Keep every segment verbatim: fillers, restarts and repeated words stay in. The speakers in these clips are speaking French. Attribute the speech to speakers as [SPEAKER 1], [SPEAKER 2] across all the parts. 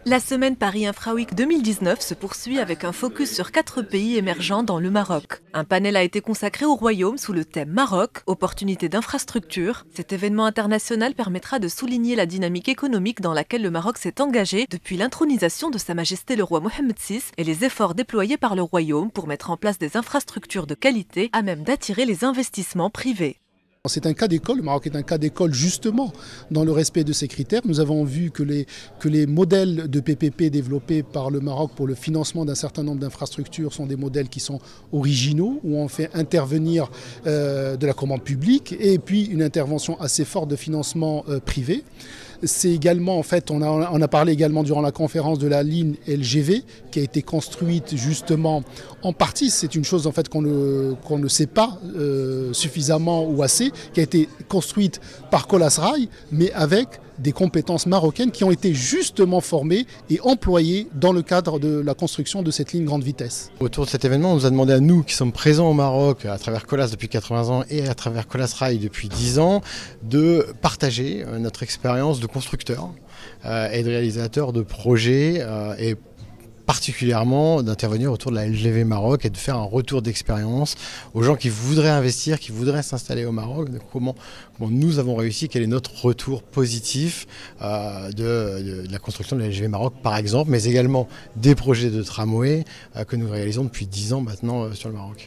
[SPEAKER 1] La semaine Paris Infra Week deux mille dix-neuf se poursuit avec un focus sur quatre pays émergents dans le Maroc. Un panel a été consacré au Royaume sous le thème Maroc, opportunités d'infrastructure. Cet événement international permettra de souligner la dynamique économique dans laquelle le Maroc s'est engagé depuis l'intronisation de Sa Majesté le roi Mohammed six et les efforts déployés par le Royaume pour mettre en place des infrastructures de qualité à même d'attirer les investissements privés.
[SPEAKER 2] C'est un cas d'école, le Maroc est un cas d'école justement dans le respect de ces critères. Nous avons vu que les, que les modèles de P P P développés par le Maroc pour le financement d'un certain nombre d'infrastructures sont des modèles qui sont originaux, où on fait intervenir euh, de la commande publique et puis une intervention assez forte de financement euh, privé. C'est également, en fait, on a, on a parlé également durant la conférence de la ligne L G V qui a été construite justement en partie, c'est une chose en fait qu'on ne, qu'on ne sait pas euh, suffisamment ou assez, qui a été construite par Colas Rail, mais avec des compétences marocaines qui ont été justement formées et employées dans le cadre de la construction de cette ligne grande vitesse.
[SPEAKER 3] Autour de cet événement, on nous a demandé à nous qui sommes présents au Maroc à travers Colas depuis quatre-vingts ans et à travers Colas Rail depuis dix ans, de partager notre expérience de constructeur euh, et de réalisateur de projets euh, et particulièrement d'intervenir autour de la L G V Maroc et de faire un retour d'expérience aux gens qui voudraient investir, qui voudraient s'installer au Maroc, de comment, comment nous avons réussi, quel est notre retour positif euh, de, de, de la construction de la L G V Maroc par exemple, mais également des projets de tramway euh, que nous réalisons depuis dix ans maintenant euh, sur le Maroc.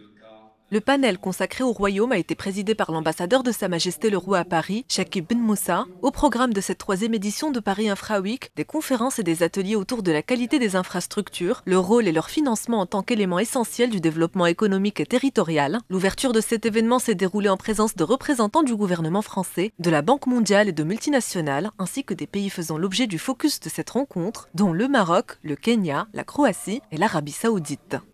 [SPEAKER 1] Le panel consacré au Royaume a été présidé par l'ambassadeur de Sa Majesté le Roi à Paris, Chakib Ben Moussa. Au programme de cette troisième édition de Paris Infra Week, des conférences et des ateliers autour de la qualité des infrastructures, leur rôle et leur financement en tant qu'élément essentiel du développement économique et territorial. L'ouverture de cet événement s'est déroulée en présence de représentants du gouvernement français, de la Banque mondiale et de multinationales, ainsi que des pays faisant l'objet du focus de cette rencontre, dont le Maroc, le Kenya, la Croatie et l'Arabie saoudite.